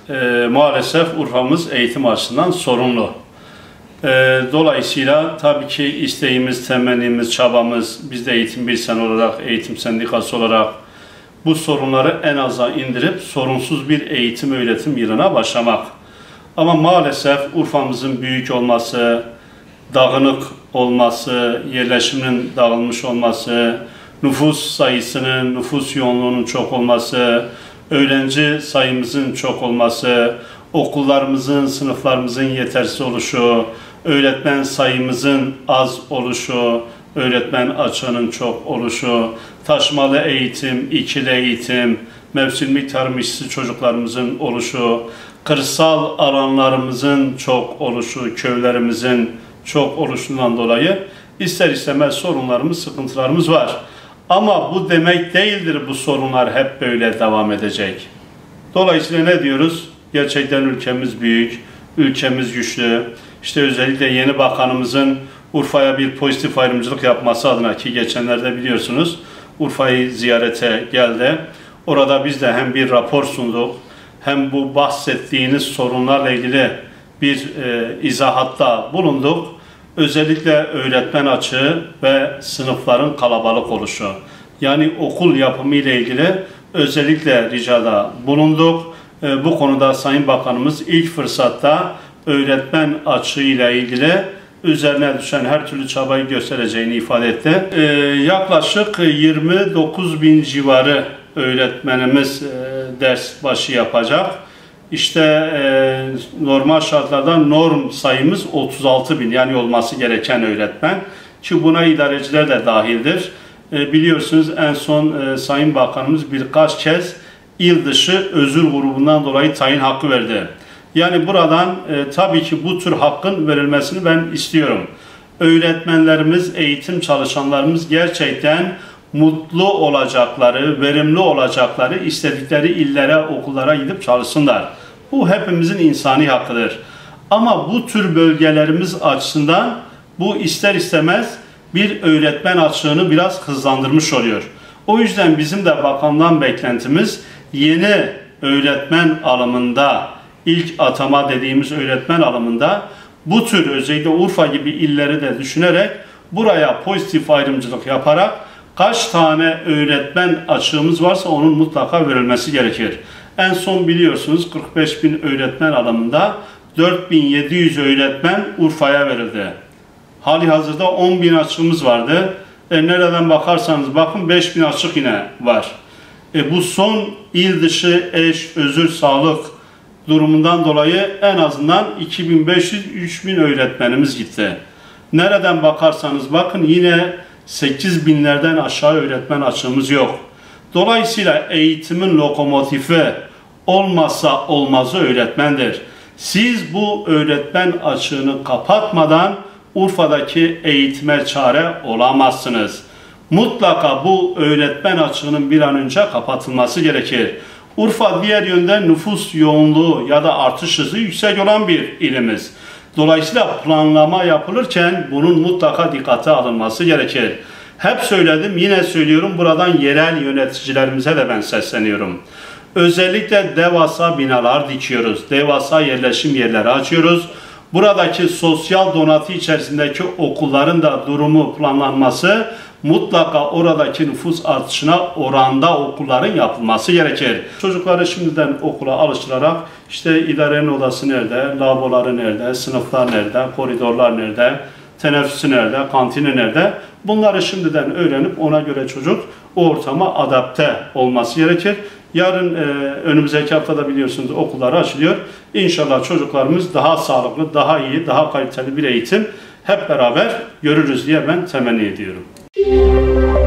maalesef Urfa'mız eğitim açısından sorunlu. Dolayısıyla tabii ki isteğimiz, temennimiz, çabamız, biz de Eğitim Bilsen olarak, eğitim sendikası olarak bu sorunları en aza indirip sorunsuz bir eğitim öğretim yılına başlamak. Ama maalesef Urfa'mızın büyük olması, dağınık olması, yerleşiminin dağılmış olması, nüfus sayısının, nüfus yoğunluğunun çok olması, öğrenci sayımızın çok olması, okullarımızın, sınıflarımızın yetersiz oluşu, öğretmen sayımızın az oluşu, öğretmen açığının çok oluşu, taşımalı eğitim, ikili eğitim, mevsimlik tarım işçisi çocuklarımızın oluşu, kırsal alanlarımızın çok oluşu, köylerimizin çok oluşundan dolayı ister istemez sorunlarımız, sıkıntılarımız var. Ama bu demek değildir bu sorunlar hep böyle devam edecek. Dolayısıyla ne diyoruz? Gerçekten ülkemiz büyük, ülkemiz güçlü. İşte özellikle yeni bakanımızın Urfa'ya bir pozitif ayrımcılık yapması adına, ki geçenlerde biliyorsunuz Urfa'yı ziyarete geldi. Orada biz de hem bir rapor sunduk, hem bu bahsettiğiniz sorunlarla ilgili bir izahatta bulunduk. Özellikle öğretmen açığı ve sınıfların kalabalık oluşu. Yani okul yapımı ile ilgili özellikle ricada bulunduk. Bu konuda Sayın Bakanımız ilk fırsatta öğretmen açığı ile ilgili üzerine düşen her türlü çabayı göstereceğini ifade etti. Yaklaşık 29.000 civarı öğretmenimiz ders başı yapacak. İşte normal şartlarda norm sayımız 36.000, yani olması gereken öğretmen, ki buna idareciler de dahildir. Biliyorsunuz en son Sayın Bakanımız birkaç kez il dışı özür grubundan dolayı tayin hakkı verdi. Yani buradan tabii ki bu tür hakkın verilmesini ben istiyorum. Öğretmenlerimiz, eğitim çalışanlarımız gerçekten mutlu olacakları, verimli olacakları, istedikleri illere, okullara gidip çalışsınlar. Bu hepimizin insani hakkıdır. Ama bu tür bölgelerimiz açısından bu ister istemez bir öğretmen açığını biraz hızlandırmış oluyor. O yüzden bizim de bakandan beklentimiz yeni öğretmen alımında, ilk atama dediğimiz öğretmen alımında bu tür özellikle Urfa gibi illeri de düşünerek buraya pozitif ayrımcılık yaparak kaç tane öğretmen açığımız varsa onun mutlaka verilmesi gerekir. En son biliyorsunuz 45.000 öğretmen alımında 4.700 öğretmen Urfa'ya verildi. Halihazırda 10.000 açığımız vardı. Nereden bakarsanız bakın 5.000 açık yine var. Bu son il dışı eş, özür, sağlık durumundan dolayı en azından 2.500-3.000 öğretmenimiz gitti. Nereden bakarsanız bakın yine 8.000'lerden aşağı öğretmen açığımız yok. Dolayısıyla eğitimin lokomotifi, olmazsa olmazı öğretmendir. Siz bu öğretmen açığını kapatmadan Urfa'daki eğitime çare olamazsınız. Mutlaka bu öğretmen açığının bir an önce kapatılması gerekir. Urfa diğer yönden nüfus yoğunluğu ya da artış hızı yüksek olan bir ilimiz. Dolayısıyla planlama yapılırken bunun mutlaka dikkate alınması gerekir. Hep söyledim, yine söylüyorum, buradan yerel yöneticilerimize de ben sesleniyorum. Özellikle devasa binalar dikiyoruz, devasa yerleşim yerleri açıyoruz. Buradaki sosyal donatı içerisindeki okulların da durumu planlanması, mutlaka oradaki nüfus artışına oranda okulların yapılması gerekir. Çocukları şimdiden okula alıştırarak işte idarenin odası nerede, lavaboları nerede, sınıflar nerede, koridorlar nerede, teneffüsü nerede, kantini nerede, bunları şimdiden öğrenip ona göre çocuk o ortama adapte olması gerekir. Yarın önümüzdeki haftada biliyorsunuz okullar açılıyor. İnşallah çocuklarımız daha sağlıklı, daha iyi, daha kaliteli bir eğitim hep beraber görürüz diye ben temenni ediyorum.